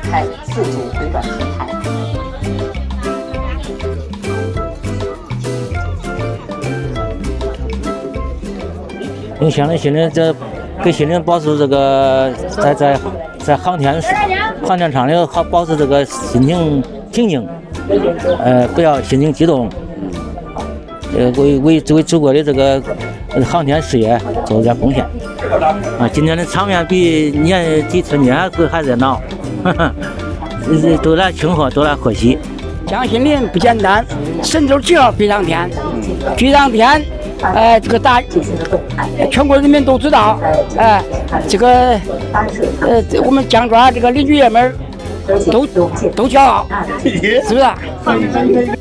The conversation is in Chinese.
开自主回转平台。 用乡里心里这给心里保持这个在航天场里好保持这个心情平静，不要心情激动，为祖国的这个航天事业做点贡献。啊，今天的场面比年底春节还热闹，都来庆贺，都来贺喜。 江心岭不简单，神舟2号飞上天，飞上天。这个全国人民都知道，这个我们江庄这个邻居爷们儿都骄傲，是不是？